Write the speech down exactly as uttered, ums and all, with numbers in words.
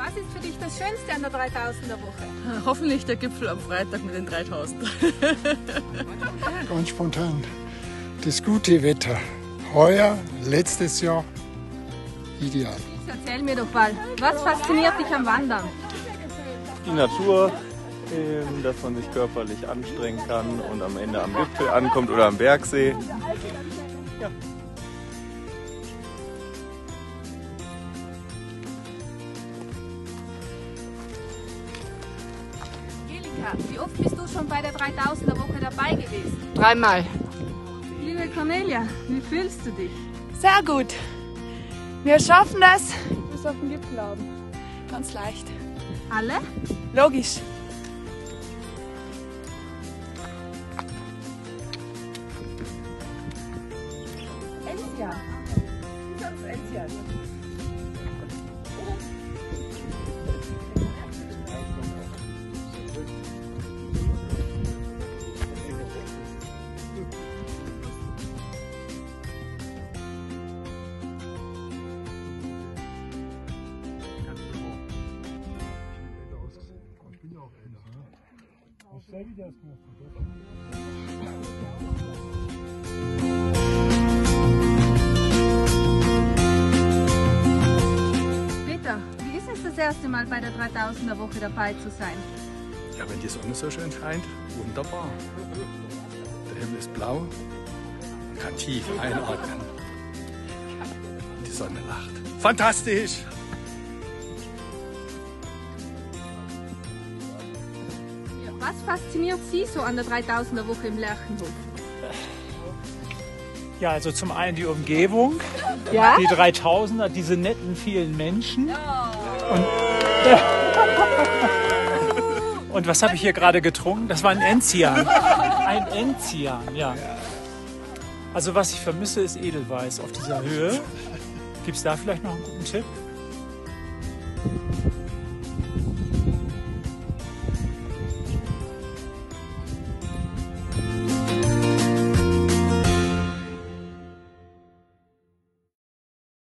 Was ist für dich das Schönste an der dreitausender Woche? Hoffentlich der Gipfel am Freitag mit den dreitausend. Ganz spontan. Das gute Wetter. Heuer, letztes Jahr, ideal. Erzähl mir doch mal, was fasziniert dich am Wandern? Die Natur, dass man sich körperlich anstrengen kann und am Ende am Gipfel ankommt oder am Bergsee. Ja. Angelika, wie oft bist du schon bei der dreitausender Woche dabei gewesen? Dreimal. Liebe Cornelia, wie fühlst du dich? Sehr gut. Wir schaffen das bis auf den Gipfel haben. Ganz leicht. Alle? Logisch. Enzian. Das ist Enzian. Peter, wie ist es das erste Mal bei der dreitausender Woche dabei zu sein? Ja, wenn die Sonne so schön scheint, wunderbar. Der Himmel ist blau, man kann tief einatmen. Die Sonne lacht. Fantastisch! Was fasziniert Sie so an der dreitausender Woche im Lerchenhof? Ja, also zum einen die Umgebung, Ja? die dreitausender, diese netten vielen Menschen. Und, und was habe ich hier gerade getrunken? Das war ein Enzian. Ein Enzian, ja. Also was ich vermisse, ist Edelweiß auf dieser Höhe. Gibt es da vielleicht noch einen guten Tipp?